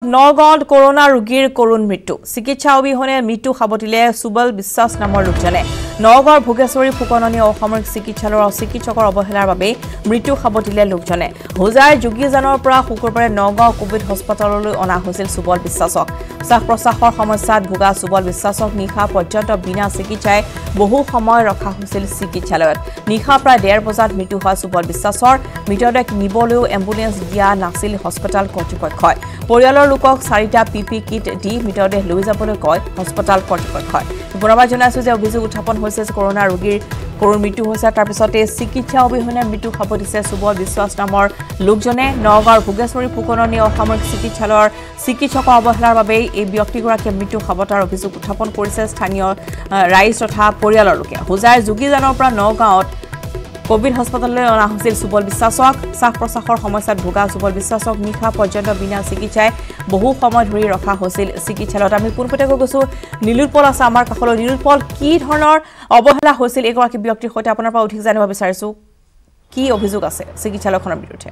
নগাঁৱত কৰোনা ৰোগীৰ কৰুণ মৃত্যু চিকিৎসা অবিহনে মৃত্যু সাবটিলে সুবল বিশ্বাস নামৰ লোকজনে নগাঁৱৰ ভোগেশ্বৰী ফুকননী অসামৰিক চিকিৎসালয়ৰ চিকিৎসকৰ অৱহেলাৰ বাবে মৃত্যু সাবটিলে লোকজনে হোজাৰ যোগীজানৰ পৰা শুকুৰবাৰে নগাঁও কোভিড হস্পিটাললৈ অনা হৈছিল সুবল বিশ্বাসক শ্বাস প্ৰশ্বাসৰ সমস্যাত ভোগা সুবল বিশ্বাসক নিশা পৰ্যন্ত বিনা চিকিৎসাই বহু সময় ৰখা হৈছিল চিকিৎসালয়ত নিশা প্ৰায় 1:30 বজাত মৃত্যু হয় সুবল বিশ্বাসৰ মৃতদেহ নিবলৈও এম্বুলেন্স দিয়া নাছিল হস্পিটাল কৰ্তৃপক্ষই পৰিয়ালৰ লোকক 4টা পিপি কিট দি মৃতদেহ লৈ যাবলৈ কয় হস্পিটাল কৰ্তৃপক্ষই পুনৰবাৰ জনাইছো যে অভিযোগ উত্থাপন হৈছে কৰোনা ৰোগীৰ কৰুণ মৃত্যু হৈছে তাৰ পিছতে চিকিৎসা অবিহনে মৃত্যু সাবটিছে সুবল বিশ্বাস নামৰ লোকজনে নগাঁৱৰ ভোগেশ্বৰী ফুকননী অসামৰিক চিকিৎসালয়ৰ চিকিৎসকৰ অৱহেলাৰ বাবে এই ব্যক্তিগৰাকীয়ে মৃত্যু সাবটাৰ অভিযোগ উত্থাপন কৰিছে স্থানীয় ৰাইজ তথা পৰিয়ালৰ লোকে হোজাৰ যোগীজানৰ পৰা নগাঁৱত কোভিড হস্পিটাললৈ অনা হৈছিল সুবল বিশ্বাসক শ্বাস প্ৰশ্বাসৰ সমস্যাত ভোগা সুবল বিশ্বাসক নিশা পৰ্যন্ত বিনা চিকিৎসাই বহু সময় ধৰি ৰখা হৈছিল চিকিৎসালয়ত আমি পুনপটকৈ গৈছো নীলোৎপল আছে আমাৰ কাষলৈ নীলোৎপল কি ধৰণৰ অৱহেলা হৈছিল এগৰাকী ব্যক্তিৰ সৈতে আপোনাৰ পৰা অধিক জানিব বিচাৰিছো কি অভিযোগ আছে চিকিৎসালয়খনৰ বিৰুদ্ধে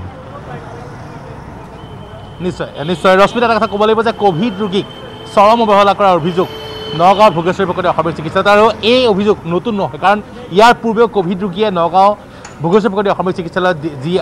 নিশ্চয় ৰশ্মিতা এটা কথা ক'ব লাগিব যে কোভিড ৰোগীক চৰম অৱহেলা কৰাৰ অভিযোগ নগাঁৱৰ ভোগেশ্বৰী ফুকননী অসামৰিক চিকিৎসালয়ত আৰু এই অভিযোগ নতুন নহয় কাৰণ ইয়াৰ পূৰ্বেও কোভিড ৰোগীয়ে নগাঁও ভোগেশ্বৰী ফুকননী অসামৰিক চিকিৎসালয়ত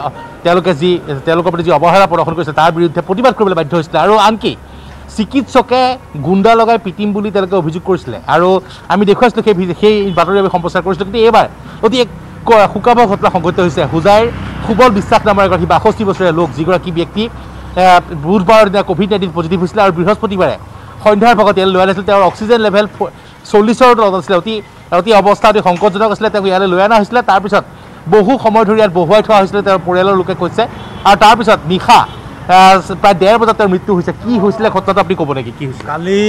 তেওঁলোকৰ প্ৰতি যি অৱহেলা প্ৰদৰ্শন কৰিছে তাৰ বিৰুদ্ধে প্ৰতিবাদ কৰিবলৈ বাধ্য হৈছিলে আৰু আনকি চিকিৎসকে গুণ্ডা লগাই পিটিম বুলি তেওঁলোকে অভিযোগ কৰিছিলে আৰু আমি দেখুৱাইছিলোঁ সেই বাতৰি আমি সম্প্ৰচাৰ কৰিছিলোঁ কিন্তু এইবাৰ অতি এক শোকাবহ ঘটনা সংঘটিত হৈছে হোজাৰ সুবল বিশ্বাস নামৰ এগৰাকী 62 বছৰীয়া লোক যিগৰাকী ব্যক্তি বুধবাৰৰ দিনা কোভিড-19 পজিটিভ হৈছিলে আৰু বৃহস্পতিবাৰে সন্ধ্যাৰ ভাগত ইয়ালৈ লৈ আনিছিল তেওঁৰ অক্সিজেন লেভেল 40ৰ তলত আছিলে অতি অৱস্থা অতি সংকটজনক আছিলে তেওঁক ইয়ালৈ লৈ অনা হৈছিলে তাৰপিছত বহু সময় ধৰি ইয়াত বহুৱাই থোৱা হৈছিলে তেওঁৰ পৰিয়ালৰ লোকে কৈছে আৰু তাৰপিছত নিশা প্ৰায় 1:30 বজাত তেওঁৰ মৃত্যু হৈছে কি হৈছিলে ঘটনাটো আপুনি ক'ব নেকি কি হৈছিল কালি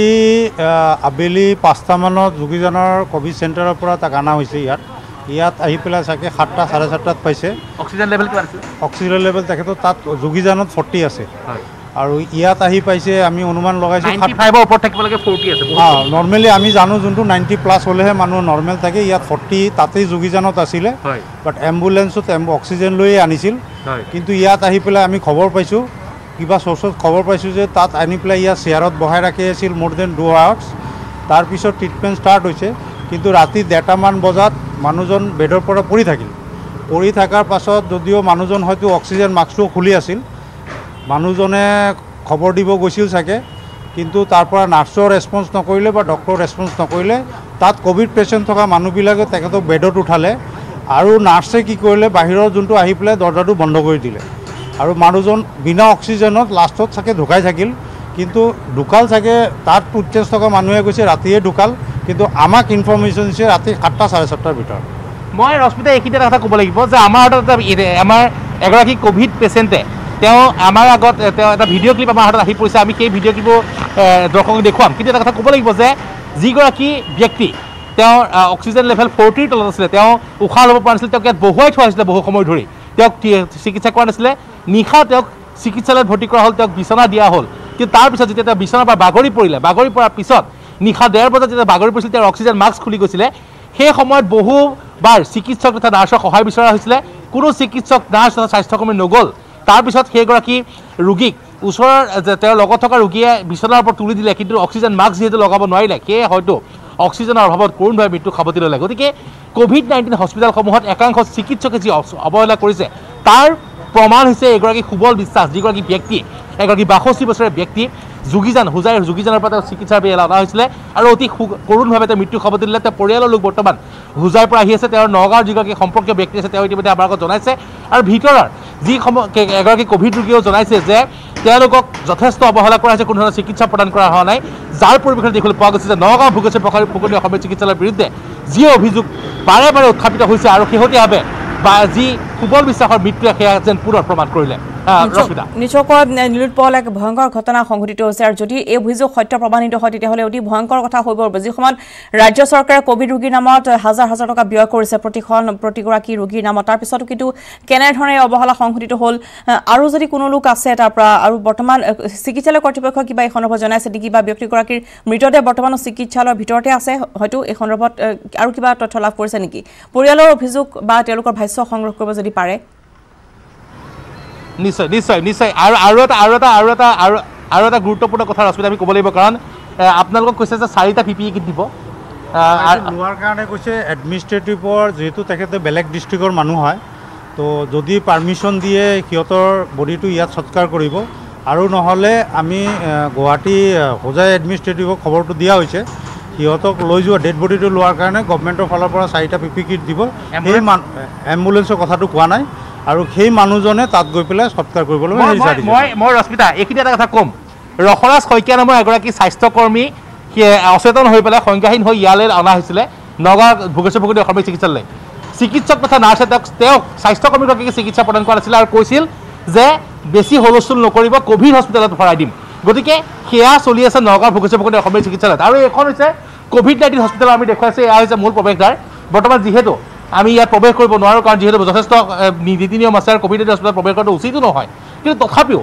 আবেলি 5টা মানত যোগীজানৰ কোভিড চেণ্টাৰৰ পৰা তাক অনা হৈছে ইয়াত আহি পেলাই চাগে 7টা 7:30টাত পাইছে অক্সিজেন লেভেল কিমান আছিল অক্সিজেন লেভেল তেখেতৰ তাত যোগীজানত 40 আছে আৰু ইয়াত আহি পাইছে আমি অনুমান লগাইছোঁ 95ৰ ওপৰত থাকিব লাগে 40 আছে নৰ্মেলি আমি জানো যোনটো 90+ হ'লেহে মানুহ নৰ্মেল থাকে ইয়াত 40 তাতেই যোগীজানত আছিলে বাট এম্বুলেন্সত অক্সিজেন লৈয়ে আনিছিল কিন্তু ইয়াত আহি পেলাই আমি খবৰ পাইছোঁ কিবা চ'ৰ্চত খবৰ পাইছোঁ যে তাত আনি পেলাই ইয়াত চেয়াৰত বহাই ৰাখি আছিল মোৰ দেন 2 আৱাৰ্ছ তাৰপিছত ট্ৰিটমেণ্ট ষ্টাৰ্ট হৈছে কিন্তু ৰাতি 1:30 মান বজাত মানুহজন বেডৰ পৰা পৰি থকাৰ পাছত যদিও মানুহজন হয়তো অক্সিজেন মাস্কটো খুলি আছিল মানুহজনে খবৰ দিব গৈছিল চাগে কিন্তু তাৰ পৰা নাৰ্ছৰ ৰেছপন্স নকৰিলে বা ডক্টৰ ৰেছপন্স নকৰিলে তাত কোভিড পেচেণ্ট থকা মানুহবিলাকে তেখেতক বেডত উঠালে আৰু নাৰ্ছে কি কৰিলে বাহিৰৰ যোনটো আহি পেলাই দৰ্জাটো বন্ধ কৰি দিলে আৰু মানুহজন বিনা অক্সিজেনত লাষ্টত চাগে ঢুকাই থাকিল কিন্তু ঢুকাল চাগে তাত ফুটটেজ থকা মানুহে কৈছে ৰাতিয়ে ঢুকাল কিন্তু আমাক ইনফৰমেশ্যন দিছে ৰাতি 7টা 7:30টাৰ ভিতৰত মই ৰশ্মিতা এইখিনি এটা কথা ক'ব লাগিব যে আমাৰ এগৰাকী কোভিড পেচেণ্টে তেওঁ আমাৰ আগত তেওঁ এটা ভিডিঅ' ক্লিপ আমাৰ হাতত আহি পৰিছে আমি সেই ভিডিঅ' ক্লিপো দৰ্শকক দেখুৱাম কিন্তু এটা কথা ক'ব লাগিব যে যিগৰাকী ব্যক্তি তেওঁৰ অক্সিজেন লেভেল 40ৰ তলত আছিলে তেওঁ উশাহ ল'ব পৰা নাছিলে তেওঁক ইয়াত বহুৱাই থোৱা হৈছিলে বহু সময় ধৰি তেওঁক চিকিৎসা কৰা নাছিলে নিশা তেওঁক চিকিৎসালয়ত ভৰ্তি কৰা হ'ল তেওঁক বিচনা দিয়া হ'ল কিন্তু তাৰপিছত যেতিয়া তেওঁ বিচনাৰ পৰা বাগৰি পৰাৰ পিছত নিশা 1:30 বজাত যেতিয়া বাগৰি পৰিছিল তেওঁৰ অক্সিজেন মাস্ক খুলি গৈছিলে সেই সময়ত বহুবাৰ চিকিৎসক তথা নাৰ্ছৰ সহায় বিচৰা হৈছিলে কোনো চিকিৎসক নাৰ্ছ তথা স্বাস্থ্যকৰ্মী নগ'ল তাৰপিছত সেইগৰাকী ৰোগীক ওচৰৰ তেওঁৰ লগত থকা ৰোগীয়ে বিচনাৰ ওপৰত তুলি দিলে কিন্তু অক্সিজেন মাস্ক যিহেতু লগাব নোৱাৰিলে সেয়ে হয়তো অক্সিজেনৰ অভাৱত কৰোণভাৱে মৃত্যু সাবটি ল'লে গতিকে কোভিড-19 হস্পিটেলসমূহত একাংশ চিকিৎসকে যি অৱহেলা কৰিছে তাৰ প্ৰমাণ হৈছে এগৰাকী সুবল বিশ্বাস যিগৰাকী ব্যক্তি এগৰাকী 62 বছৰীয়া ব্যক্তি যোগীজানৰ পৰা তেওঁ চিকিৎসাৰ বাবে অনা হৈছিলে আৰু অতি কৰোণভাৱে তেওঁ মৃত্যু সাবটি দিলে তেওঁ পৰিয়ালৰ লোক বৰ্তমান হোজাৰ পৰা আহি আছে তেওঁৰ নগাঁৱৰ যিগৰাকী সম্পৰ্কীয় ব্যক্তি আছে তেওঁ ইতিমধ্যে আমাৰ আগত জনাইছে আৰু ভিতৰৰ এগৰাকী কোভিড ৰোগীয়েও জনাইছে যে তেওঁলোকক যথেষ্ট অৱহেলা কৰা হৈছে কোনো ধৰণৰ চিকিৎসা প্ৰদান কৰা হোৱা নাই যাৰ পৰিপ্ৰেক্ষিতত দেখিবলৈ পোৱা গৈছে যে নগাঁও ভোগেশ্বৰী ফুকননী অসামৰিক চিকিৎসালয়ৰ বিৰুদ্ধে যি অভিযোগ বাৰে উত্থাপিত হৈছে আৰু শেহতীয়াভাৱে বা যি সুবল বিশ্বাসৰ মৃত্যুৱে সেয়া যেন পুনৰ প্ৰমাণ কৰিলে নিশ্চয়কৈ নীলোৎপল এক ভয়ংকৰ ঘটনা সংঘটিত হৈছে আৰু যদি এই অভিযোগ সত্য প্ৰমাণিত হয় তেতিয়াহ'লে অতি ভয়ংকৰ কথা হৈ পৰিব যি সময়ত ৰাজ্য চৰকাৰে কোভিড ৰোগীৰ নামত হাজাৰ টকা ব্যয় কৰিছে প্ৰতিগৰাকী ৰোগীৰ নামত তাৰপিছতো কিন্তু কেনেধৰণে অৱহেলা সংঘটিত হ'ল আৰু যদি কোনো লোক আছে তাৰ পৰা আৰু বৰ্তমান চিকিৎসালয় কৰ্তৃপক্ষ কিবা এই সন্দৰ্ভত জনাইছে নেকি বা ব্যক্তিগৰাকীৰ মৃতদেহ বৰ্তমানো চিকিৎসালয়ৰ ভিতৰতে আছে হয়তো এই সন্দৰ্ভত আৰু কিবা তথ্য লাভ কৰিছে নেকি পৰিয়ালৰ অভিযোগ বা তেওঁলোকৰ ভাষ্য সংগ্ৰহ কৰিব যদি পাৰে নিশ্চয় নিশ্চয় নিশ্চয় আৰু এটা আৰু এটা গুৰুত্বপূৰ্ণ কথা ৰশ্মিতা আমি ক'ব লাগিব কাৰণ আপোনালোকক কৈছে যে 4টা PPE কিট দিব লোৱাৰ কাৰণে কৈছে এডমিনিষ্ট্ৰেটিভৰ যেহেতু তেখেতে বেলেগ ডিষ্ট্ৰিক্টৰ মানুহ হয় তো যদি পাৰ্মিশ্যন দিয়ে সিহঁতৰ বডিটো ইয়াত সৎকাৰ কৰিব আৰু নহ'লে আমি গুৱাহাটী হোজাই এডমিনিষ্ট্ৰেটিভক খবৰটো দিয়া হৈছে সিহঁতক লৈ যোৱা ডেড বডিটো লোৱাৰ কাৰণে গভৰ্ণমেণ্টৰ ফালৰ পৰা 4টা PPE কিট দিব সেই এম্বুলেঞ্চৰ কথাটো কোৱা নাই আৰু সেই মানুহজনে তাত গৈ পেলাই সৎকাৰ কৰিবলৈ মই ৰশ্মিতা এইখিনি এটা কথা ক'ম ৰখৰাজ শইকীয়া নামৰ এগৰাকী স্বাস্থ্যকৰ্মী অচেতন হৈ পেলাই সংজ্ঞাহীন হৈ ইয়ালৈ অনা হৈছিলে নগাঁও ভোগেশ্বৰ ভুগুটি অসামৰিক চিকিৎসালয় চিকিৎসক তথা নাৰ্ছে তেওঁক স্বাস্থ্যকৰ্মীগৰাকীক চিকিৎসা প্ৰদান কৰা নাছিলে আৰু কৈছিল যে বেছি হুলস্থুল নকৰিব কোভিড হস্পিটেলত ভৰাই দিম গতিকে সেয়া চলি আছে নগাঁও ভোগেশ্বৰ ভুগুটি অসামৰিক চিকিৎসালয়ত আৰু এইখন হৈছে COVID-19 হস্পিটেল আমি দেখুৱাইছে এয়া হৈছে মূল প্ৰৱেশদ্বাৰ বৰ্তমান যিহেতু আমি ইয়াত প্ৰৱেশ কৰিব নোৱাৰোঁ কাৰণ যিহেতু যথেষ্ট নীতি নিয়ম আছে আৰু COVID-19 হস্পিটেলত প্ৰৱেশ কৰাটো উচিতো নহয় কিন্তু তথাপিও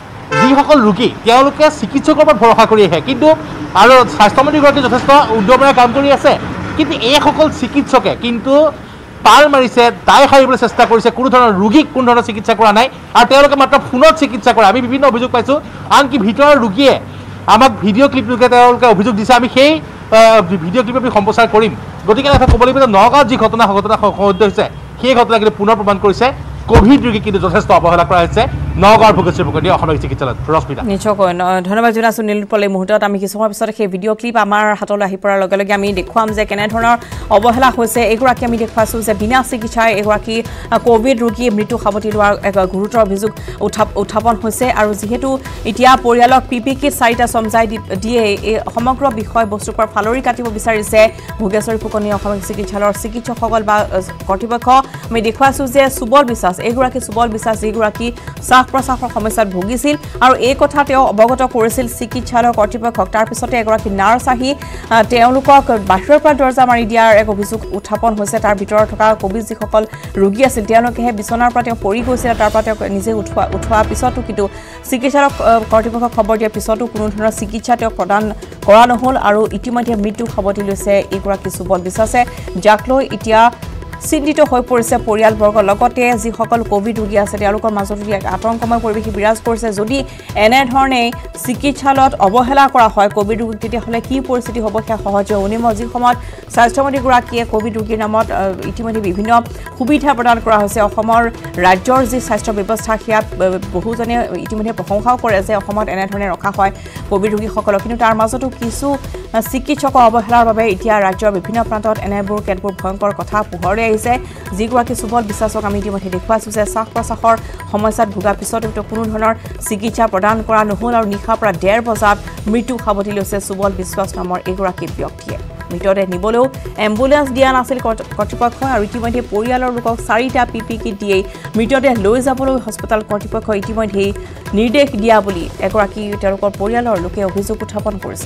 যিসকল ৰোগী তেওঁলোকে চিকিৎসকৰ ওপৰত ভৰসা কৰি আহে কিন্তু আৰু স্বাস্থ্যমন্ত্ৰীগৰাকী যথেষ্ট উদ্যমেৰে কাম কৰি আছে কিন্তু এইসকল চিকিৎসকে কিন্তু পাল মাৰিছে দায় সাৰিবলৈ চেষ্টা কৰিছে কোনো ধৰণৰ ৰোগীক কোনো ধৰণৰ চিকিৎসা কৰা নাই আৰু তেওঁলোকে মাত্ৰ ফোনত চিকিৎসা কৰে আমি বিভিন্ন অভিযোগ পাইছোঁ আনকি ভিতৰৰ ৰোগীয়ে আমাক ভিডিঅ' ক্লিপ লোকে তেওঁলোকে অভিযোগ দিছে আমি সেই ভিডিঅ' ক্লিপ আমি সম্প্ৰচাৰ কৰিম গতিকে এটা ক'ব লাগিব যে নগাঁৱত যি ঘটনা সংঘটিত হৈছে সেই ঘটনা কিন্তু পুনৰ প্ৰমাণ কৰিছে কোভিড ৰোগী কিন্তু যথেষ্ট অৱহেলা কৰা হৈছে নগাঁৱৰ ভোগেশ্বৰ ভুগুটি অসামৰিক চিকিৎসালয়ত ৰশ্মিতা নিশ্চয়কৈ ধন্যবাদ জনাইছোঁ নীলোৎপল এই মুহূৰ্তত আমি কিছু সময়ৰ পিছত সেই ভিডিঅ' ক্লিপ আমাৰ হাতলৈ আহি পৰাৰ লগে লগে আমি দেখুৱাম যে কেনেধৰণৰ অৱহেলা হৈছে এইগৰাকী আমি দেখুৱাইছোঁ যে বিনা চিকিৎসাই এগৰাকী কোভিড ৰোগী মৃত্যু সাৱটি লোৱাৰ এক গুৰুতৰ অভিযোগ উত্থাপন হৈছে আৰু যিহেতু এতিয়া পৰিয়ালক PPE কিট 4টা চমজাই দিয়ে এই সমগ্ৰ বিষয়বস্তুৰ পৰা ফালৰি কাটিব বিচাৰিছে ভোগেশ্বৰী ফুকনি অসামৰিক চিকিৎসালয়ৰ চিকিৎসকসকল বা কৰ্তৃপক্ষ আমি দেখুৱাইছোঁ যে সুবল বিশ্বাস এইগৰাকী সুবল বিশ্বাস যিগৰাকী শ্বাস প্ৰশ্বাসৰ সমস্যাত ভুগিছিল আৰু এই কথা তেওঁ অৱগত কৰিছিল চিকিৎসালয়ৰ কৰ্তৃপক্ষক তাৰ পিছতে এগৰাকী নাৰ্ছ আহি তেওঁলোকক বাহিৰৰ পৰা দৰ্জা মাৰি দিয়াৰ এক অভিযোগ উত্থাপন হৈছে তাৰ ভিতৰত থকা কোভিড যিসকল ৰোগী আছিল তেওঁলোকেহে বিচনাৰ পৰা তেওঁ পৰি গৈছিল তাৰ পৰা তেওঁ নিজে উঠোৱা পিছতো কিন্তু চিকিৎসালয়ৰ কৰ্তৃপক্ষক খবৰ দিয়াৰ পিছতো কোনো ধৰণৰ চিকিৎসা তেওঁক প্ৰদান কৰা নহ'ল আৰু ইতিমধ্যে মৃত্যু সাৱটি লৈছে এইগৰাকী সুবল বিশ্বাসে যাক লৈ এতিয়া চিন্তিত হৈ পৰিছে পৰিয়ালবৰ্গৰ লগতে যিসকল কোভিড ৰোগী আছে তেওঁলোকৰ মাজত এক আতংকময় পৰিৱেশ বিৰাজ কৰিছে যদি এনেধৰণে চিকিৎসালয়ত অৱহেলা কৰা হয় কোভিড ৰোগীক তেতিয়াহ'লে কি পৰিস্থিতি হ'ব সেয়া সহজে অনুমেয় যি সময়ত স্বাস্থ্যমন্ত্ৰীগৰাকীয়ে কোভিড ৰোগীৰ নামত ইতিমধ্যে বিভিন্ন সুবিধা প্ৰদান কৰা হৈছে অসমৰ ৰাজ্যৰ যি স্বাস্থ্য ব্যৱস্থা সেয়া বহুজনে ইতিমধ্যে প্ৰশংসাও কৰে যে অসমত এনেধৰণে ৰখা হয় কোভিড ৰোগীসকলক কিন্তু তাৰ মাজতো কিছু চিকিৎসকৰ অৱহেলাৰ বাবে এতিয়া ৰাজ্যৰ বিভিন্ন প্ৰান্তত এনেবোৰ কেতবোৰ ভয়ংকৰ কথা পোহৰলৈ আহিছে যিগৰাকী সুবল বিশ্বাসক আমি ইতিমধ্যে দেখুৱাইছোঁ যে শ্বাস প্ৰশ্বাসৰ সমস্যাত ভোগাৰ পিছতো কোনো ধৰণৰ চিকিৎসা প্ৰদান কৰা নহ'ল আৰু নিশাৰ পৰা 1:30 বজাত মৃত্যু সাৱটি লৈছে সুবল বিশ্বাস নামৰ এগৰাকী ব্যক্তিয়ে মৃতদেহ নিবলৈও এম্বুলেন্স দিয়া নাছিল কৰ্তৃপক্ষই আৰু ইতিমধ্যে পৰিয়ালৰ লোকক 4টা PPE কিট দিয়ে মৃতদেহ লৈ যাবলৈ হস্পিটেল কৰ্তৃপক্ষই ইতিমধ্যে নিৰ্দেশ দিয়া বুলি এগৰাকী তেওঁলোকৰ পৰিয়ালৰ লোকে অভিযোগ উত্থাপন কৰিছে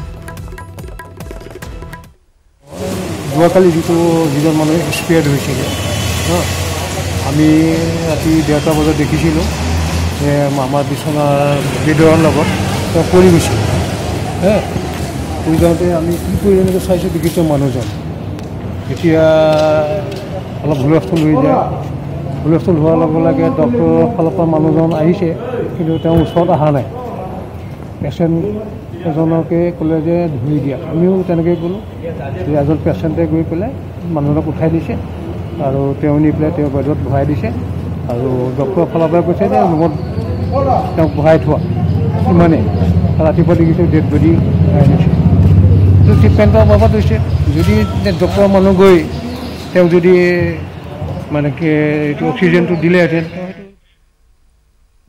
যোৱাকালি যিজন মানুহ এক্সপায়াৰ্ড হৈছিলে আমি ৰাতি 1:30 বজাত দেখিছিলোঁ যে আমাৰ বিচনাৰ বেডৰ লগত তেওঁ পৰি গৈছিল পৰি যাওঁতে আমি কি কৰি এনেকৈ চাইছোঁ দেখিছোঁ মানুহজন এতিয়া অলপ হুলস্থুল হৈ যায় হুলস্থুল হোৱাৰ লগে লগে ডক্টৰৰ ফালৰ পৰা মানুহজন আহিছে কিন্তু তেওঁ ওচৰত অহা নাই পেচেণ্ট এজনকে ক'লে যে ধুই দিয়া আমিও তেনেকৈ গ'লোঁ এজন পেচেণ্টে গৈ পেলাই মানুহজনক উঠাই দিছে আৰু তেওঁ নি পেলাই তেওঁ বেডত ভৰাই দিছে আৰু ডক্টৰৰ ফালৰ পৰা কৈছে যে ৰুমত তেওঁক ভৰাই থোৱা ইমানেই ৰাতিপুৱা দেখিছোঁ ডেড বডি ভৰাই দিছে এইটো ট্ৰিটমেণ্টৰ অভাৱত হৈছে যদি ডক্টৰৰ মানুহ গৈ তেওঁক যদি মানে কি এইটো অক্সিজেনটো দিলেহেঁতেন